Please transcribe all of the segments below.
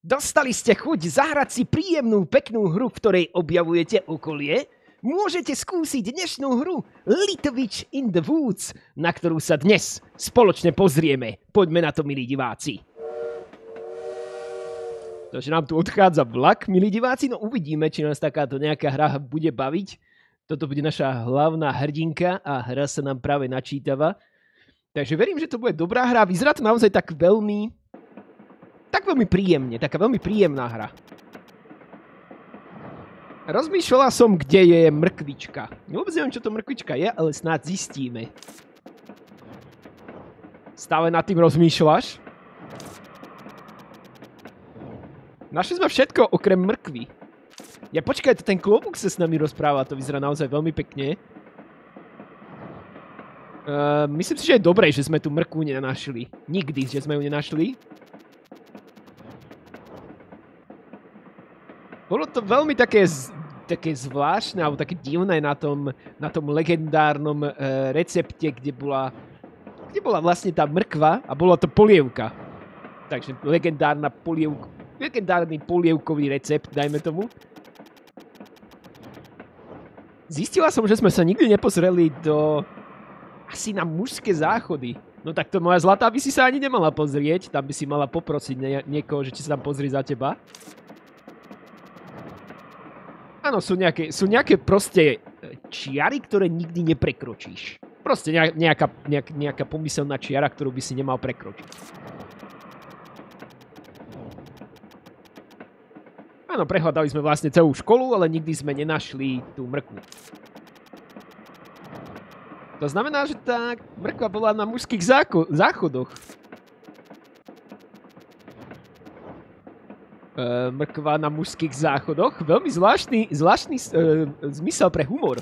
Dostali ste chuť zahrať si príjemnú, peknú hru, v ktorej objavujete okolie? Môžete skúsiť dnešnú hru Little Witch in the Woods, na ktorú sa dnes spoločne pozrieme. Poďme na to, milí diváci. Takže nám tu odchádza vlak, milí diváci, no uvidíme, či nás takáto nejaká hra bude baviť. Toto bude naša hlavná hrdinka a hra sa nám práve načítava. Takže verím, že to bude dobrá hra. Vyzerá to naozaj tak veľmi príjemne, taká veľmi príjemná hra. Rozmýšľala som, kde je mrkvička. Vôbec neviem, čo to mrkvička je, ale snáď zistíme. Stále nad tým rozmýšľaš? Našli sme všetko okrem mrkvy. Ja počkaj, ten klobúk sa s nami rozpráva, to vyzerá naozaj veľmi pekne. Myslím si, že je dobré, že sme tu mrkvu nenašli. Nikdy, že sme ju nenašli. Bolo to veľmi také zvláštne, alebo také divné na tom legendárnom recepte, kde bola vlastne tá mrkva a bola to polievka. Takže legendárny polievkový recept, dajme tomu. Zistila som, že sme sa nikdy nepozreli asi na mužské záchody. No tak to moja zlatá by si sa ani nemala pozrieť, tam by si mala poprosiť niekoho, že či sa tam pozrie za teba. Áno, sú nejaké proste čiary, ktoré nikdy neprekročíš. Proste nejaká pomyselná čiara, ktorú by si nemal prekročiť. Áno, prehľadali sme vlastne celú školu, ale nikdy sme nenašli tú mrkvu. To znamená, že tá mrkva bola na mužských záchodoch. Mrkva na mužských záchodoch. Veľmi zvláštny zmysel pre humor.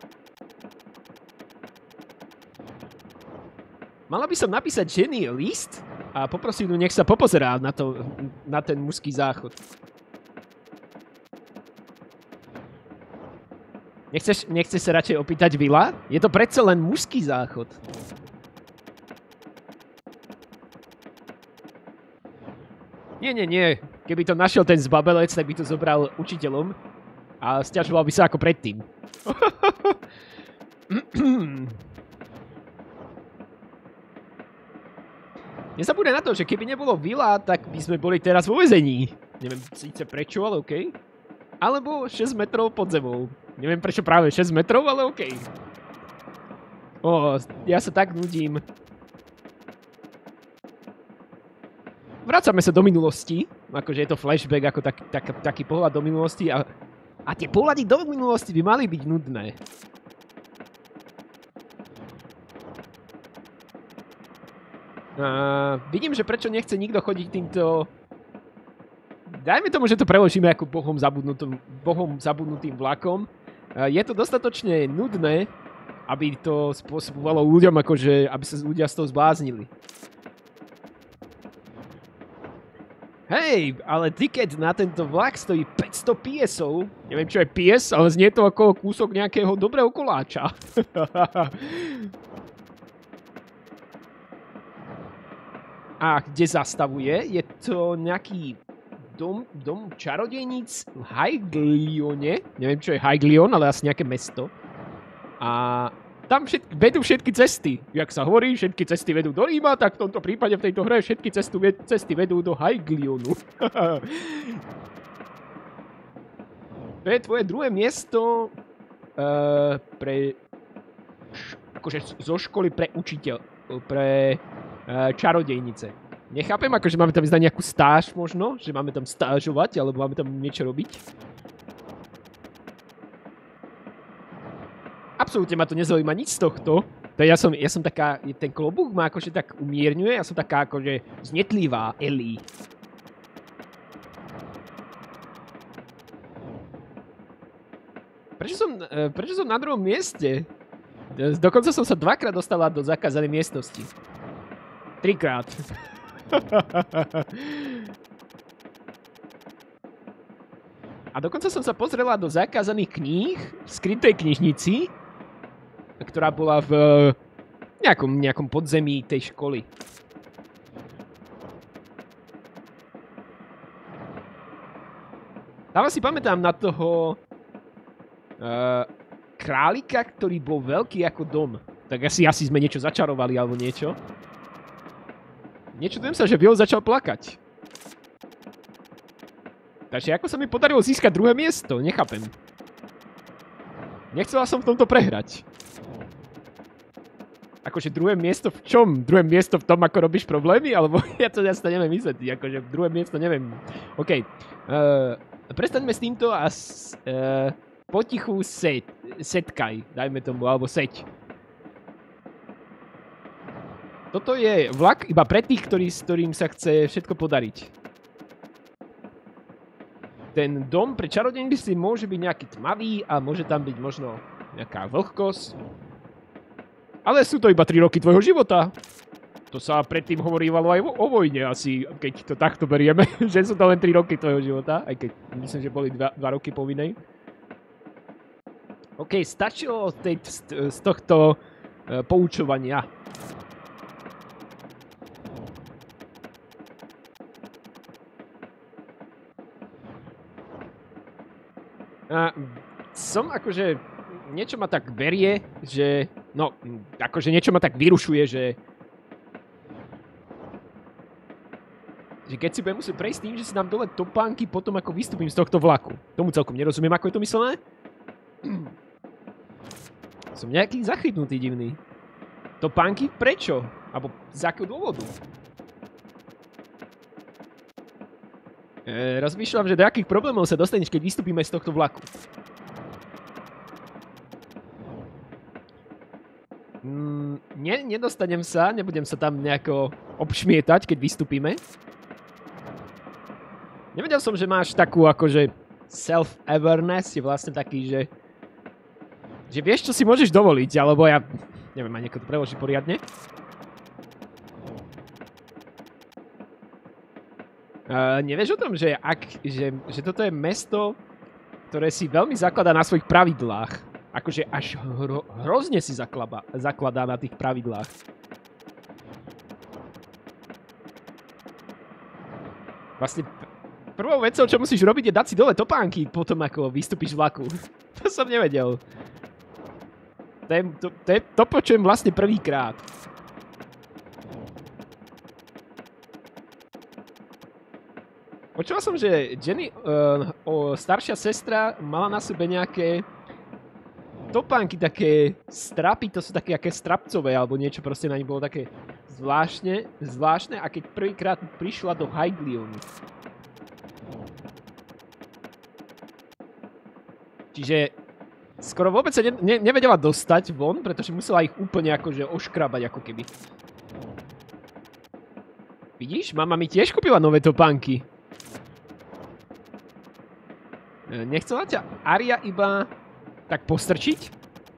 Mala by som napísať ženy list a poprosiť ju, nech sa popozerá na ten mužský záchod. Nechceš sa radšej opýtať Vila? Je to predsa len mužský záchod. Nie. Keby to našiel ten zbabelec, tak by to zobral učiteľom a sťažoval by sa ako predtým. Nezabúdaj na to, že keby nebolo Vila, tak by sme boli teraz vo väzení. Neviem síce prečo, ale okej. Alebo 6 metrov pod zemou. Neviem prečo práve 6 metrov, ale okej. Ja sa tak nudím. Vracame sa do minulosti, akože je to flashback, ako taký pohľad do minulosti a tie pohľady do minulosti by mali byť nudné. Vidím, že prečo nechce nikto chodiť týmto... Dajme tomu, že to preložíme ako bohom zabudnutým vlakom. Je to dostatočne nudné, aby to spôsobovalo ľuďom, akože, aby sa ľudia z toho zbláznili. Hej, ale tiket na tento vlak stojí 500 piesov. Neviem, čo je pies, ale znie to ako kúsok nejakého dobrého koláča. A kde zastavuje? Je to nejaký dom čarodejníc v Hyglione. Neviem, čo je Hyglion, ale asi nejaké mesto. A tam vedú všetky cesty. Jak sa hovorí, všetky cesty vedú do Ríma, tak v tomto prípade v tejto hre všetky cesty vedú do Hyglionu. To je tvoje druhé miesto akože zo školy pre čarodejnice. Nechápem, akože máme tam ísť na nejakú stáž možno, že máme tam stážovať, alebo máme tam niečo robiť. Absolútne ma to nezaujíma nič z tohto. Ja som taká, ten klobúk ma akože tak umierňuje, ja som taká akože znetlivá Ellie. Prečo som na druhom mieste? Dokonca som sa 2-krát dostala do zakázanej miestnosti. 3-krát. A dokonca som sa pozrela do zakázaných kníh v skrytej knižnici, ktorá bola v nejakom podzemí tej školy. Tam si pamätám na toho králika, ktorý bol veľký ako dom. Tak asi sme niečo začarovali alebo niečo. Nečudujem sa, že Will začal plakať. Takže ako sa mi podarilo získať druhé miesto? Nechápem. Nechcela som v tomto prehrať. Akože druhé miesto v čom? Druhé miesto v tom, ako robíš problémy? Alebo ja to neviem vysvetliť. Akože druhé miesto neviem. OK. Prestaňme s týmto a potichu setkaj. Dajme tomu, alebo seď. Toto je vlak iba pre tých, ktorým sa chce všetko podariť. Ten dom pre čarodejníci môže byť nejaký tmavý a môže tam byť možno nejaká vlhkosť. Ale sú to iba 3 roky tvojho života. To sa predtým hovorívalo aj o vojne asi, keď to takto berieme, že sú to len 3 roky tvojho života, aj keď myslím, že boli 2 roky povinnej. OK, stačilo z tohto poučovania. Som akože, niečo ma tak berie, že, no, akože niečo ma tak vyrušuje, že keď si budem musieť prejsť tým, že si dám dole topánky potom, ako vystúpim z tohto vlaku. Tomu celkom nerozumiem, ako je to myslené. Som nejaký zachytnutý divný. Topánky? Prečo? Alebo z akého dôvodu? Rozmýšľam, že do akých problémov sa dostaneš, keď vystúpime z tohto vlaku. Nedostanem sa, nebudem sa tam nejako obšmietať, keď vystúpime. Nevedel som, že máš takú akože self-awareness, je vlastne taký, že vieš, čo si môžeš dovoliť, alebo ja neviem, aj niekto to preloží poriadne. Nevieš o tom, že toto je mesto, ktoré si veľmi zakladá na svojich pravidlách. Akože až hrozne si zakladá na tých pravidlách. Vlastne prvou vecou, čo musíš robiť, je dať si dole topánky potom, ako vystúpiš z vlaku. To som nevedel. To počujem vlastne prvýkrát. Počul som, že Jenny, staršia sestra, mala na sebe nejaké topánky, také strapy, to sú také strapcové, alebo niečo proste na nich bolo také zvláštne, a keď prvýkrát prišla do Hyglionu. Čiže skoro vôbec sa nevedela dostať von, pretože musela ich úplne akože oškrabať ako keby. Vidíš, mama mi tiež kúpila nové topánky. Nechcela ťa Aria iba tak postrčiť?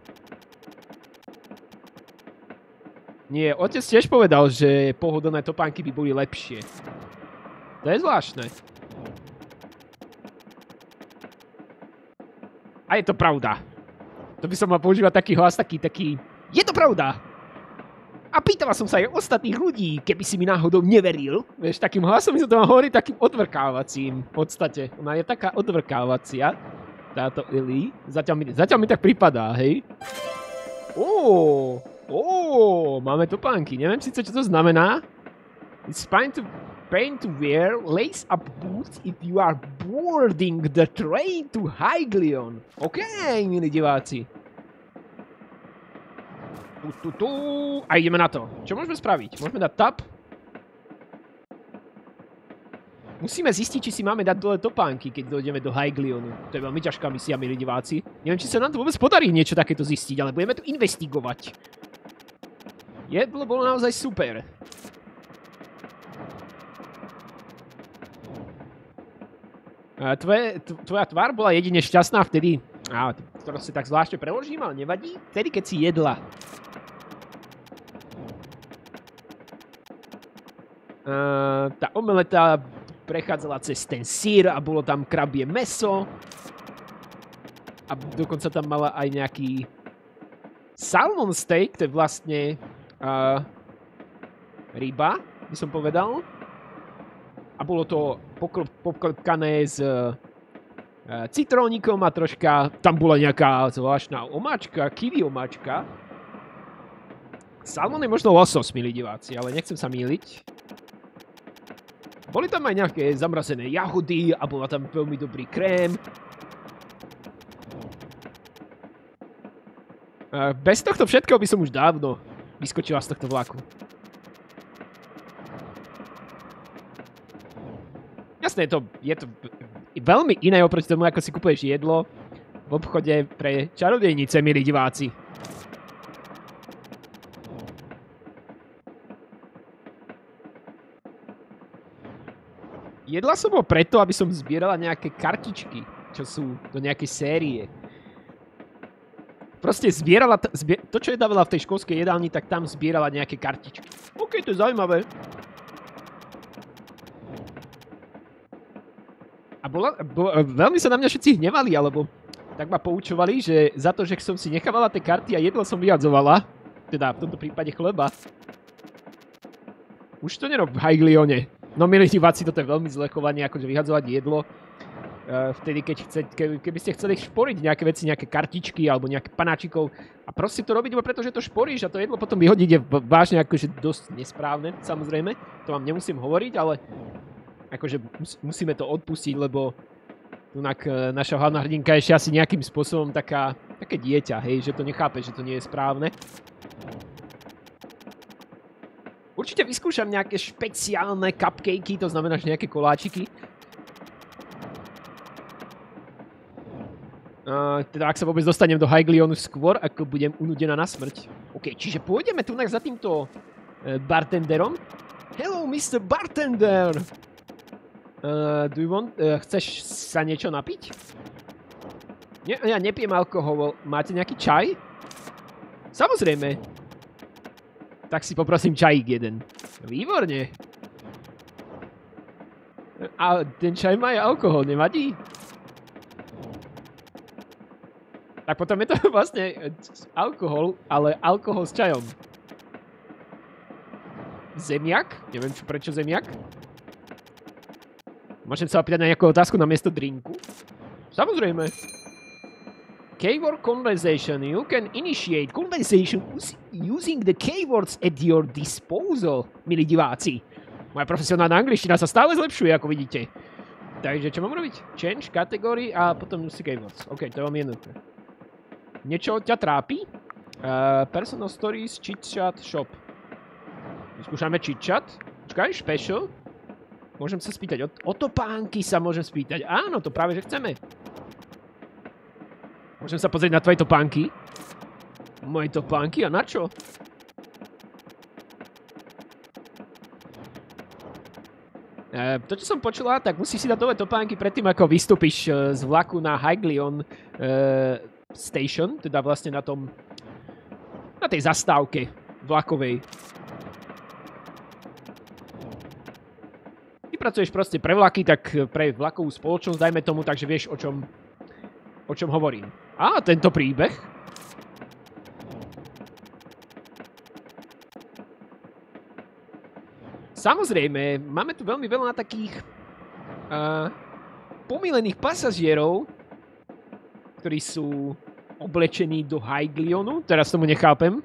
Nie, otec tiež povedal, že pohodlné topánky by boli lepšie. To je zvláštne. A je to pravda. To by som mal používať taký hlas, taký... Je to pravda! A pýtala som sa aj ostatných ľudí, keby si mi náhodou neveril. Vieš, takým hlasom mi sa to má hovoriť takým odvrkávacím v podstate. Ona je taká odvrkávacia, táto Ellie. Zatiaľ mi tak pripadá, hej. Máme topánky. Neviem síce, čo to znamená. It's fine to wear lace-up boots if you are boarding the train to Hyglion. OK, milí diváci. A ideme na to. Čo môžeme spraviť? Môžeme dať tab. Musíme zistiť, či si máme dať dole topánky, keď dojdeme do Hyglionu. To je veľmi ťažká misia, milí diváci. Neviem, či sa nám to vôbec podarí niečo takéto zistiť, ale budeme to investigovať. Jedlo bolo naozaj super. Tvoja tvár bola jedine šťastná vtedy, ktorá si tak zvláštne preložím, ale nevadí, vtedy, keď si jedla. Tá omeleta prechádzala cez ten sír a bolo tam krabie mäso. A dokonca tam mala aj nejaký salmon steak, to je vlastne ryba, by som povedal. A bolo to poklopkané s citrónikom a troška, tam bola nejaká zvláštna omáčka, kiwi omáčka. Salmon je možno losos, milí diváci, ale nechcem sa mýliť. Boli tam aj nejaké zamrazené jahody a bola tam veľmi dobrý krém. Bez tohto všetkého by som už dávno vyskočila z tohto vlaku. Jasné, je to veľmi iné oproti tomu, ako si kupuješ jedlo v obchode pre čarodejnice, milí diváci. Jedla som ho preto, aby som zbierala nejaké kartičky, čo sú do nejakej série. Proste zbierala to, čo jedávala v tej školskej jedálni, tak tam zbierala nejaké kartičky. OK, to je zaujímavé. A veľmi sa na mňa všetci hnevali, alebo tak ma poučovali, že za to, že som si nechávala tie karty a jedlo som vyhadzovala, teda v tomto prípade chleba. Už to nerob v Hajglione. No milí diváci, toto je veľmi zlé chovanie, akože vyhadzovať jedlo. Vtedy, keby ste chceli šporiť nejaké veci, nejaké kartičky alebo nejaké panáčikov a proste to robiť, pretože to šporíš a to jedlo potom vyhodiť je vážne akože dosť nesprávne, samozrejme. To vám nemusím hovoriť, ale akože musíme to odpustiť, lebo tunak naša hlavná hrdinka je ešte asi nejakým spôsobom také dieťa, hej, že to nechápe, že to nie je správne. Určite vyskúšam nejaké špeciálne cupcakey, to znamená, že nejaké koláčiky. Teda ak sa vôbec dostanem do Hajglionu skôr, ako budem unudená na smrť. OK, čiže pôjdeme tu za týmto bartenderom. Hello, Mr. Bartender! Chceš sa niečo napiť? Ja nepijem alkohol. Máte nejaký čaj? Samozrejme. Tak si poprosím čajík jeden. Výborne. A ten čaj má aj alkohol, nevadí? Tak potom je to vlastne alkohol, ale alkohol s čajom. Zemiak? Neviem prečo zemiak. Môžem sa opýtať na nejakú otázku na miesto drinku? Samozrejme. Keyword conversation. You can initiate conversation using the keywords at your disposal, milí diváci. Moja profesionálna angličtina sa stále zlepšuje, ako vidíte. Takže čo mám robiť? Change category a potom use keywords. OK, to je vám jednoduché. Niečo ťa trápi? Personal stories, chit-chat, shop. Vyskúšame chit-chat. Počkaj, special. Môžem sa spýtať. O topánky sa môžem spýtať. Áno, to práve, že chceme. Môžem sa pozrieť na tvoje topánky. Moje topánky? A na čo? To, čo som počula, tak musíš si dať nové topánky predtým, ako vystúpiš z vlaku na Hajglion Station, teda vlastne na tej zastávke vlakovej. Ty pracuješ proste pre vlaky, tak pre vlakovú spoločnosť, dajme tomu, takže vieš, o čom hovorím. Á, tento príbeh. Samozrejme, máme tu veľmi veľa takých pomýlených pasažierov, ktorí sú oblečení do Hajglionu. Teraz tomu nechápem.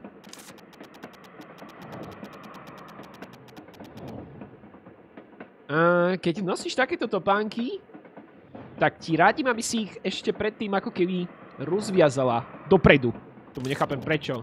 Keď nosíš takéto topánky, tak ti rádim, aby si ich ešte predtým ako keby rozviazala dopredu. Tomu nechápem prečo.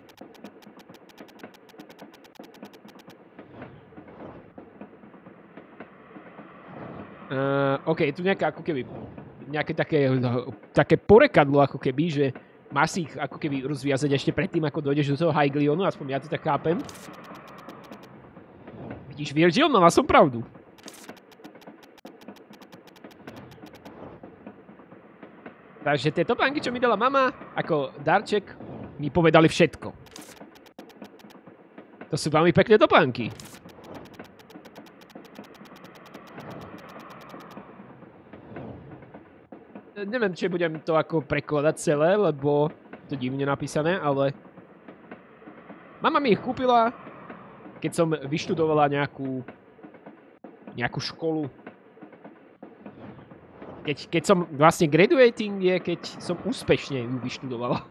OK, je tu nejaká ako keby nejaké také porekadlo ako keby, že máš si ich ako keby rozviazať ešte predtým, ako dojdeš do toho Hajglionu, aspoň ja to tak chápem. Vidíš, Virgil, mala som pravdu. Takže tie topánky, čo mi dala mama ako darček, mi povedali všetko. To sú veľmi pekné topánky. Neviem, či budem to ako prekladať celé, lebo to divne napísané, ale mama mi ich kúpila, keď som vyštudovala nejakú školu. Keď som vlastne graduating je, keď som úspešne ju vyštudoval.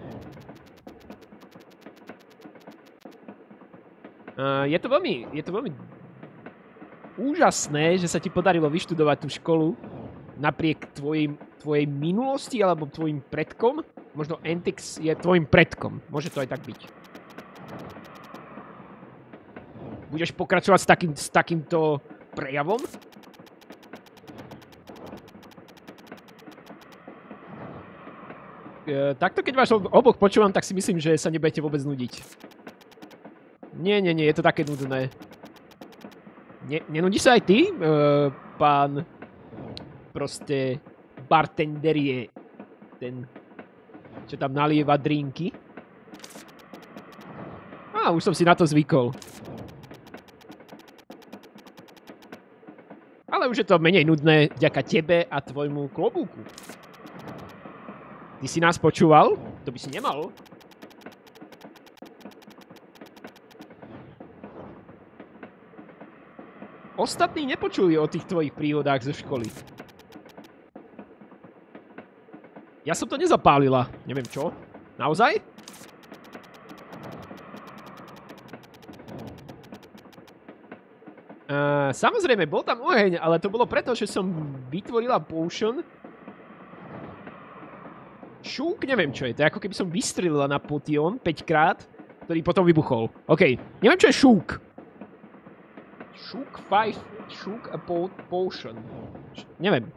Je to veľmi úžasné, že sa ti podarilo vyštudovať tú školu napriek tvojej minulosti alebo tvojim predkom. Možno Entix je tvojim predkom. Môže to aj tak byť. Budeš pokračovať s takýmto prejavom? Takto keď vás oboch počúvam, tak si myslím, že sa nebudete vôbec nudiť. Nie, je to také nudné. Nenudíš sa aj ty, pán proste bartender je ten, čo tam nalieva drinky? Už som si na to zvykol. Ale už je to menej nudné vďaka tebe a tvojmu klobúku. Ty si nás počúval? To by si nemal. Ostatní nepočuli o tých tvojich príhodách zo školy. Ja som to nezapálila. Neviem čo. Naozaj? Samozrejme, bol tam oheň, ale to bolo preto, že som vytvorila potion. Šúk, neviem čo je. To je ako keby som vystrelila na potion 5 krát, ktorý potom vybuchol. OK, neviem čo je šúk. Šúk a potion. Neviem.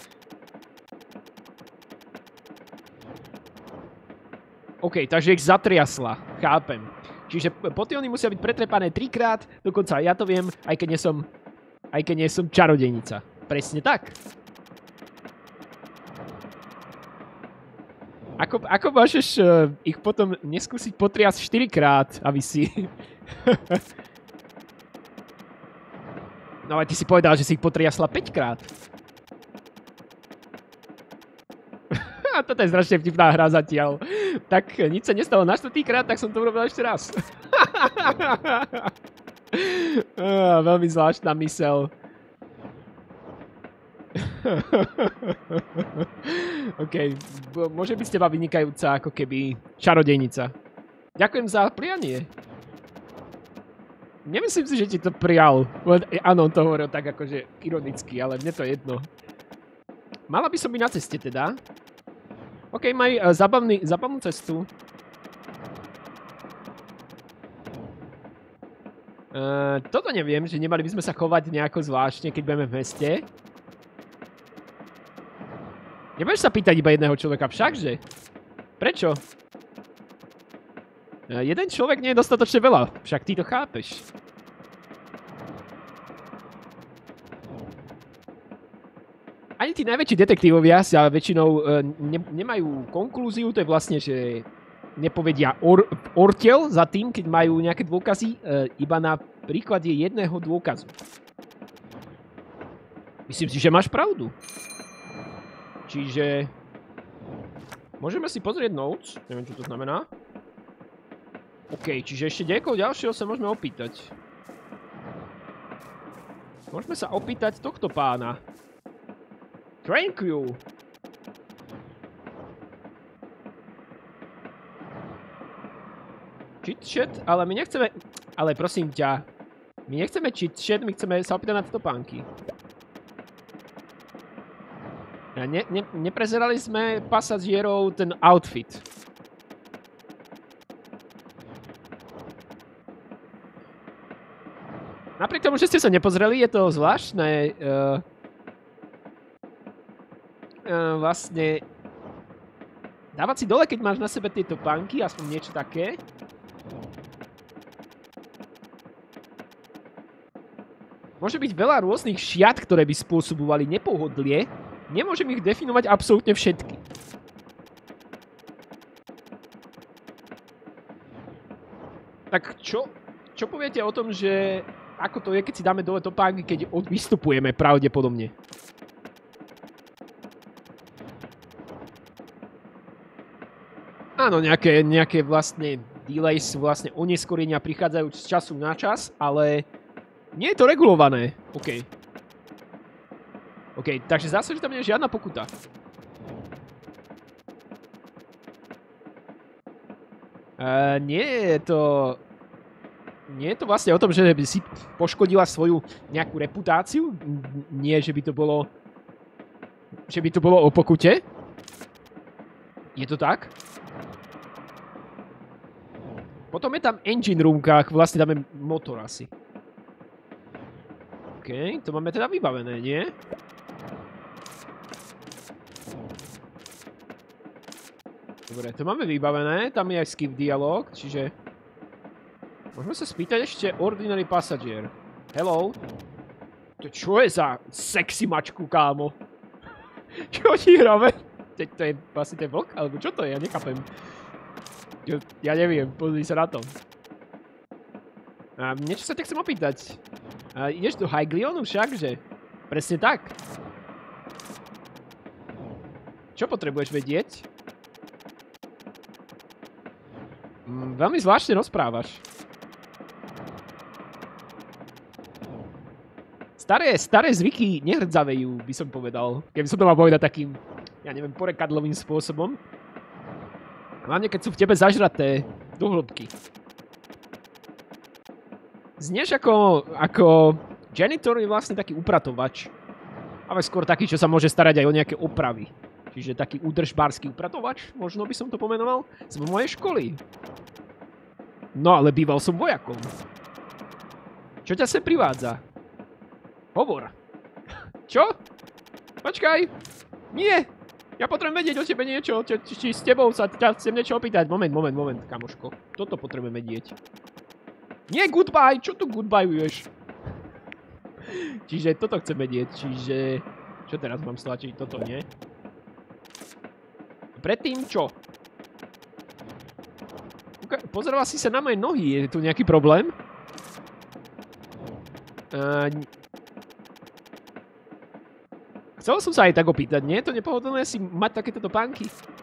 OK, takže ich zatriasla. Chápem. Čiže potiony musia byť pretrepané 3 krát, dokonca ja to viem, aj keď nie som čarodejnica. Presne tak. Ako môžeš ich potom neskúsiť potriasť 4 krát, aby si... No ale ty si povedal, že si ich potriasla 5 krát. Toto je strašne vtipná hra zatiaľ. Tak nič sa nestalo na 4. krát, tak som to urobil ešte raz. Veľmi zvláštna myseľ. OK, môže byť z teba vynikajúca ako keby čarodejnica. Ďakujem za prianie. Nemyslím si, že ti to prijal. Áno, on to hovoril tak akože ironicky, ale mne to je jedno. Mala by som byť na ceste teda. OK, maj zabavnú cestu. Toto neviem, že nemali by sme sa chovať nejako zvláštne, keď budeme v meste. Nebudeš sa pýtať iba jedného človeka, všakže? Prečo? Jeden človek nie je dostatočne veľa, však ty to chápeš. Ani tí najväčší detektívovia sa väčšinou nemajú konklúziu, to je vlastne, že nepovedia orteľ za tým, keď majú nejaké dôkazy, iba na príklade jedného dôkazu. Myslím si, že máš pravdu. Čiže... Môžeme si pozrieť notes, neviem, čo to znamená. OK, čiže ešte niekoho ďalšieho sa môžeme opýtať. Môžeme sa opýtať tohto pána. Thank you. Cheat chat, ale my nechceme... Ale prosím ťa, my nechceme cheat chat, my chceme sa opýtať na tieto pánky. Neprezerali sme pasažierov ten outfit. Napriek tomu, že ste sa nepozreli, je to zvláštne... vlastne dávať si dole, keď máš na sebe tieto pánky, aspoň niečo také. Môže byť veľa rôznych šiat, ktoré by spôsobovali nepohodlie. Nemôžem ich definovať absolútne všetky. Tak čo poviete o tom, že ako to je, keď si dáme dole topánky, keď vystupujeme pravdepodobne? Áno, nejaké vlastne delays, vlastne oneskorenia prichádzajú z času na čas, ale nie je to regulované. OK. OK, OK, takže zase, že tam nie je žiadna pokuta. Nie je to vlastne o tom, že by si poškodila svoju nejakú reputáciu. Nie, že by to bolo... Že by to bolo o pokute. Je to tak? Potom je tam engine roomka, vlastne dáme motor asi. OK, to máme teda vybavené, nie? Dobre, to máme vybavené, tam je aj skip dialog, čiže... Môžeme sa spýtať ešte ordinary passagier. Hello? To čo je za sexy mačku, kámo? Čo ti hráme? To je vlastne ten vlk? Alebo čo to je? Ja nechápem. Ja neviem, pozri sa na to. Niečo sa ťa chcem opýtať. Ideš do Hyglionu však, že? Presne tak. Čo potrebuješ vedieť? Veľmi zvláštne rozprávaš. Staré zvyky nehrdzavejú, by som povedal. Keby som to mal povedať takým, ja neviem, porekadlovým spôsobom. Hlavne, keď sú v tebe zažraté do hĺbky. Znieš ako janitor je vlastne taký upratovač. Ale skôr taký, čo sa môže starať aj o nejaké opravy. Čiže taký údržbársky upratovač, možno by som to pomenoval, z mojej školy. No, ale býval som vojakom. Čo ťa sem privádza? Hovor. Čo? Počkaj. Nie. Ja potrebujem vedieť o tebe niečo. Či s tebou sa chcem niečo opýtať. Moment, kamoško. Toto potrebujem vedieť. Nie goodbye. Čo tu goodbyeuješ? Čiže toto chcem vedieť. Čiže... Čo teraz mám stlačiť? Toto nie. Predtým čo? Pozeroval si sa na moje nohy. Je tu nejaký problém? Chcel som sa aj tak opýtať, nie? Je to nepohodlné si mať takéto topánky?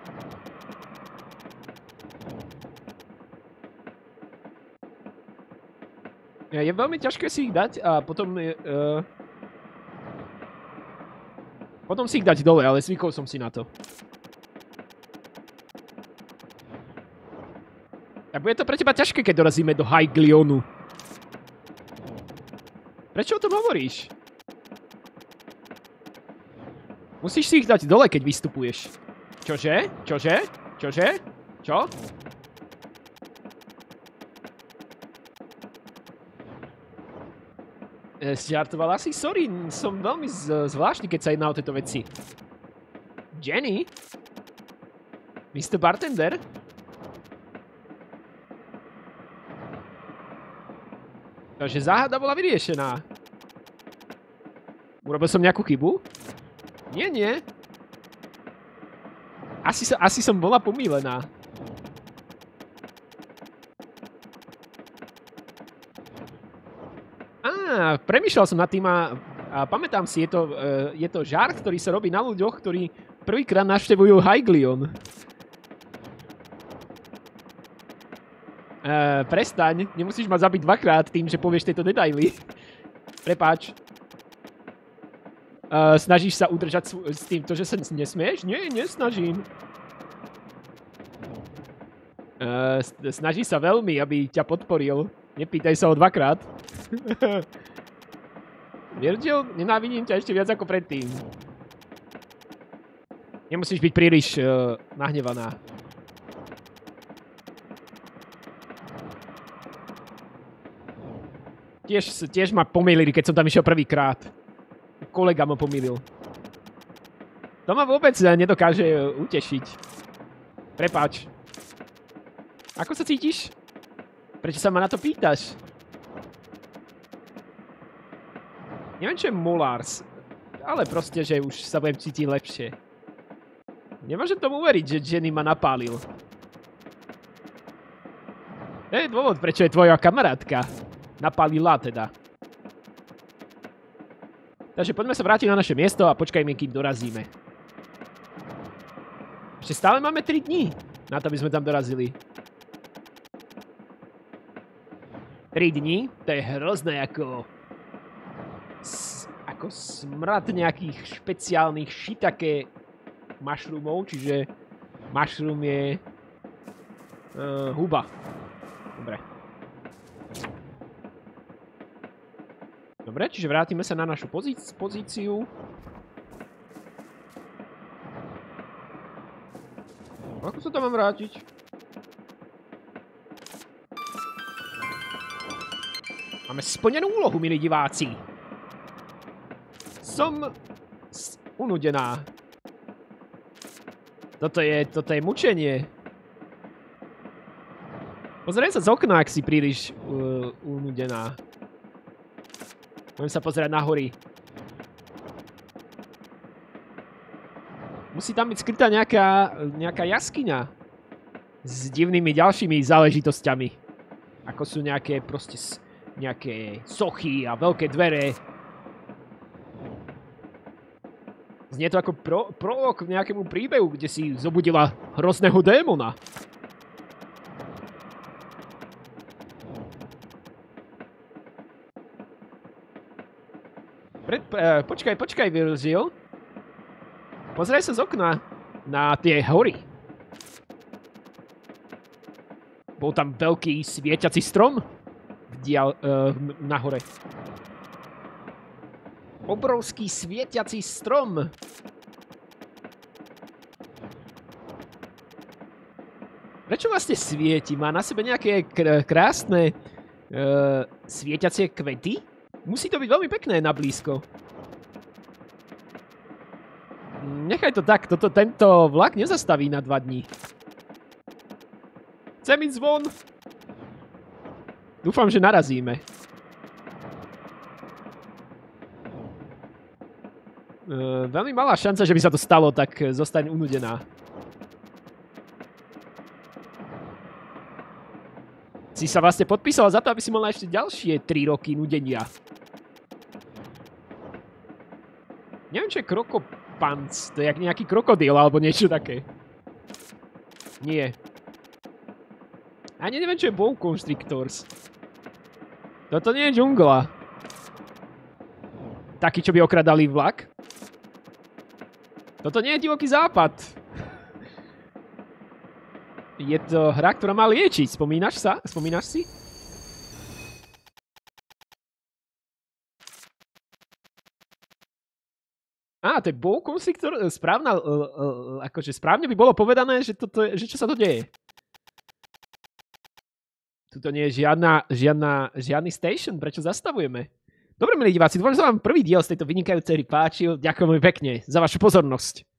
Je veľmi ťažké si ich dať a potom... Potom si ich dať dole, ale zvykol som si na to. A bude to pre teba ťažké, keď dorazíme do Hyglionu. Prečo o tom hovoríš? Musíš si ich dať dole, keď vystupuješ. Čože? Čože? Čože? Čo? Žartovala si? Sorry, som veľmi zvláštny, keď sa jedná o tieto veci. Jenny? Mr. Bartender? Takže záhada bola vyriešená. Urobil som nejakú chybu? Nie. Asi som bola pomýlená. Premýšľal som nad tým a pamätám si, je to žart, ktorý sa robí na ľuďoch, ktorí prvýkrát navštevujú Hyglion. Prestaň, nemusíš ma zabiť dvakrát tým, že povieš tieto detaily. Prepáč. Snažíš sa udržať s týmto, že sa nesmieš? Nie, nesnažím. Snaží sa veľmi, aby ťa podporil. Nepýtaj sa ho dvakrát. Virgil, nenávidím ťa ešte viac ako predtým. Nemusíš byť príliš nahnevaná. Tiež ma pomýlili, keď som tam išiel prvýkrát. Kolega ma pomýlil. To ma vôbec nedokáže utešiť. Prepáč. Ako sa cítiš? Prečo sa ma na to pýtaš? Neviem, čo je Molars. Ale proste, že už sa budem cítiť lepšie. Nemôžem tomu uveriť, že Jenny ma napálil. To je dôvod, prečo je tvoja kamarátka. Napálila teda. Takže poďme sa vrátiť na naše miesto a počkajme, kým dorazíme. Ešte stále máme 3 dní na to, aby sme tam dorazili. 3 dní? To je hrozné ako ako smrad nejakých špeciálnych shiitake mushroomov, čiže mushroom je huba. Dobre. Dobre, čiže vrátime sa na našu pozíciu. Ako sa tam mám vrátiť? Máme splnenú úlohu, milí diváci. Som unudená. Toto je mučenie. Pozeraj sa z okna, ak si príliš unudená. Budem sa pozerať na hory. Musí tam byť skrytá nejaká jaskyňa s divnými ďalšími záležitosťami. Ako sú nejaké proste nejaké sochy a veľké dvere. Znie to ako prolog k nejakému príbehu, kde si zobudila hrozného démona. Počkaj, Virgil. Pozraj sa z okna na tie hory. Bol tam veľký svietiaci strom na hore. Obrovský svietiaci strom. Prečo vlastne svieti? Má na sebe nejaké krásne svietiacie kvety? Musí to byť veľmi pekné na blízko. Nechaj to tak, tento vlak nezastaví na 2 dní. Chcem ísť von. Dúfam, že narazíme. Veľmi malá šanca, že by sa to stalo, tak zostaň unudená. Si sa vlastne podpísala za to, aby si mala ešte ďalšie 3 roky nudenia. Neviem, čo je krokopants. To je jak nejaký krokodil alebo niečo také. Nie. Ani neviem, čo je bow constrictors. Toto nie je džungla. Taký, čo by okradali vlak. Toto nie je divoký západ. Je to hra, ktorá má liečiť. Spomínaš sa? Spomínaš si? Á, to je bow constrictor. Akože správne by bolo povedané, že čo sa to deje. Tuto nie je žiadny station. Prečo zastavujeme? Dobre, milí diváci, dúfam, že sa vám prvý diel z tejto vynikajúcej hry páčil. Ďakujem veľmi pekne za vašu pozornosť.